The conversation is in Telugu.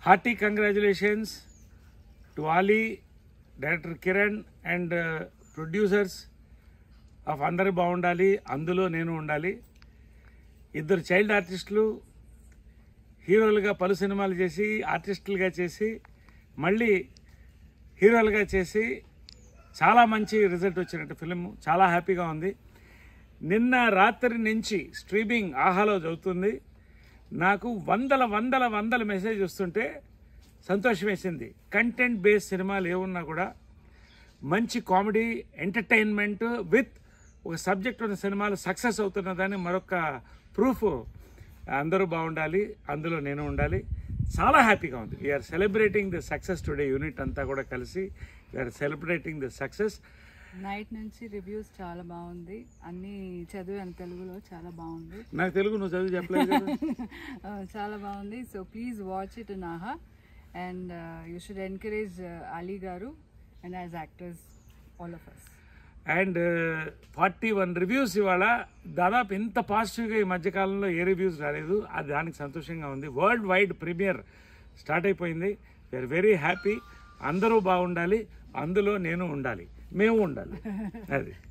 hearty congratulations to Ali, Director Kiran and producers of Andari Baundali, Andulo Nenu Undali. ఇద్దరు చైల్డ్ ఆర్టిస్టులు హీరోలుగా పలు సినిమాలు చేసి ఆర్టిస్టులుగా చేసి మళ్ళీ హీరోలుగా చేసి చాలా మంచి రిజల్ట్ వచ్చినట్టు ఫిలిం. చాలా హ్యాపీగా ఉంది. నిన్న రాత్రి నుంచి స్ట్రీమింగ్ ఆహాలో చదువుతుంది. నాకు వందల మెసేజ్ వస్తుంటే సంతోషం వేసింది. కంటెంట్ బేస్డ్ సినిమాలు ఏమున్నా కూడా మంచి కామెడీ ఎంటర్టైన్మెంట్ విత్ ఒక సబ్జెక్ట్ ఉన్న సినిమాలు సక్సెస్ అవుతున్నదని మరొక ప్రూఫ్. అందరూ బాగుండాలి, అందులో నేను ఉండాలి. చాలా హ్యాపీగా ఉంది. We're celebrating the success today. Unit అంతా కూడా కలిసి we're celebrating the success. Night నుంచి రివ్యూస్ చాలా బాగుంది. అన్ని చదివాను తెలుగులో, చాలా బాగుంది. నాకు తెలుగు నువ్వు చదివి చెప్పలేదు కదా. చాలా బాగుంది. So please watch it in Aha and you should encourage Ali గారు and as actors all of us. And 41 reviews ఇవాళ. దాదాపు ఇంత పాజిటివ్గా ఈ మధ్యకాలంలో ఏ రివ్యూస్ రాలేదు. అది దానికి సంతోషంగా ఉంది. వరల్డ్ వైడ్ ప్రీమియర్ స్టార్ట్ అయిపోయింది. We're very happy. అందరూ బాగుండాలి, అందులో నేను ఉండాలి, మేము ఉండాలి. అది